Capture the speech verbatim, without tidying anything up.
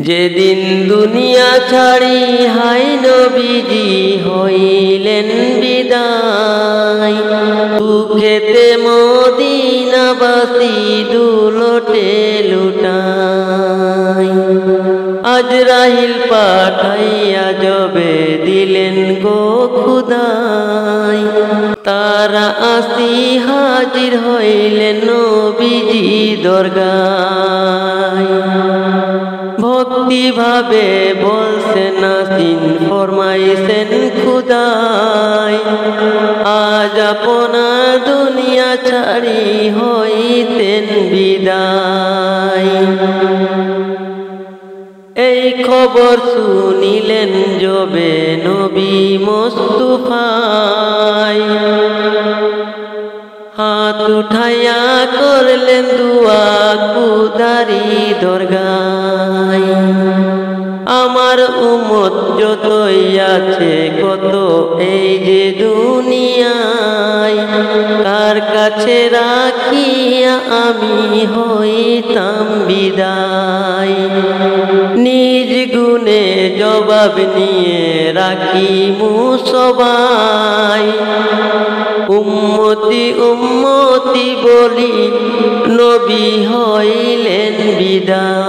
যেদিন দুনিয়া ছাড়ি হাই নবীজি হইলেন বিদায়, দুঃখেতে মদিনাবাসী দুলটে লুটাই। আজরাইল পাঠাইয়া যবে দিলেন গো খুদাই, তারা আসি হাজির হইলেন নবীজি দরগায়। ভক্তি ভাবে বলছেন আসিন ফরমাইছেন খুদাই, আজ আপনার দুনিয়া ছাড়ি হইতেন বিদায়। এই খবর শুনিলেন যবে নবী মুস্তাফাই, হাত উঠাইয়া করলেন দুয়া খুদারি দরগায়। আমার উম্মত যতই আছে কত এই যে দুনিয়ায়, কার কাছে রাখিয়া আমি হইতাম বিদায়। নিজ গুণে জবাব নিয়ে রাখি মুসবাই, উম্মতি উম্মতি বলি নবী হইলেন বিদায়।